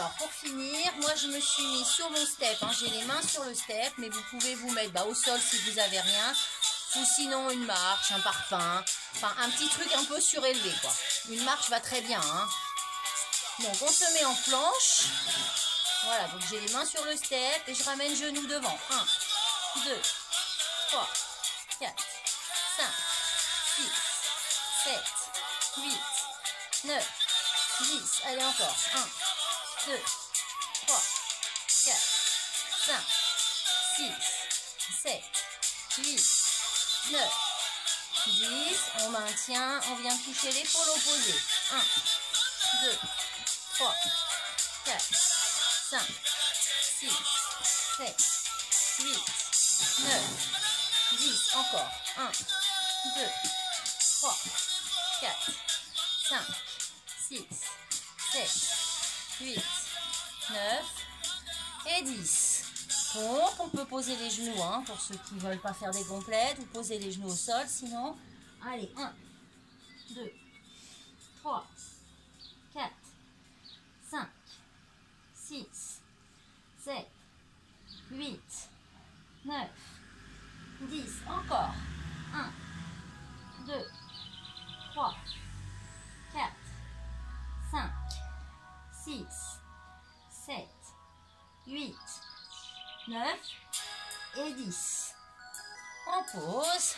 Alors, pour finir, moi, je me suis mis sur mon step. Hein. J'ai les mains sur le step, mais vous pouvez vous mettre au sol si vous avez rien. Ou sinon, une marche, un parpaing. Enfin, un petit truc un peu surélevé, quoi. Une marche va très bien. Hein. Donc, on se met en planche. Voilà, donc j'ai les mains sur le step et je ramène genoux devant. 1, 2, 3, 4, 5, 6, 7, 8, 9, 10. Allez, encore. 1, 2, 3, 4, 5, 6, 7, 8, 9, 10. On maintient, on vient toucher l'épaule opposée. 1, 2, 3, 4, 5, 6, 7, 8, 9, 10. Encore. 1, 2, 3, 4, 5, 6, 7, 8, 9 et 10. Pompe, on peut poser les genoux, hein, pour ceux qui ne veulent pas faire des complètes, ou poser les genoux au sol, sinon. Allez, 1, 2, 3, 4, 5, 6, 7, 8, 9, 10. Encore. 1, 2, 3, 4, 5, 6, 7, 8, 9 et 10. On pose.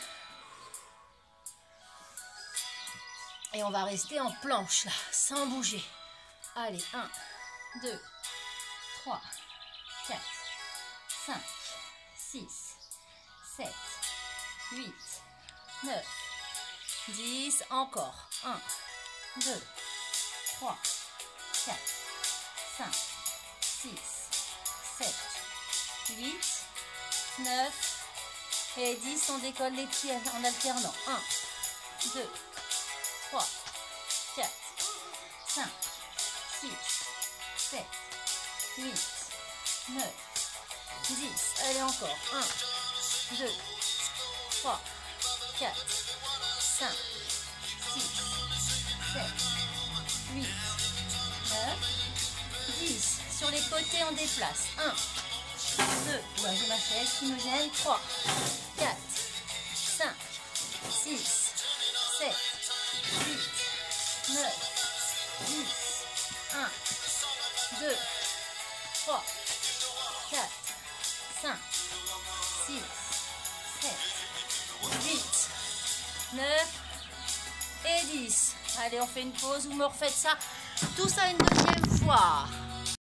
Et on va rester en planche là, sans bouger. Allez, 1, 2, 3, 4, 5, 6, 7, 8, 9, 10. Encore. 1, 2, 3, 4, 5, 6, 7, 8, 9 et 10. On décolle les pieds en alternant. 1, 2, 3, 4, 5, 6, 7, 8, 9, 10. Allez, encore. 1, 2, 3, 4, 5, 6, 7, 8, 9, 10. Sur les côtés, on déplace. 1, 2, j'ai ma chaise qui me gêne. 3, 4, 5, 6, 7, 8, 9, 10. 1, 2, 3, 4, 5, 6, 7, 8, 9 et 10. Allez, on fait une pause. Vous me refaites ça, tout ça une deuxième fois.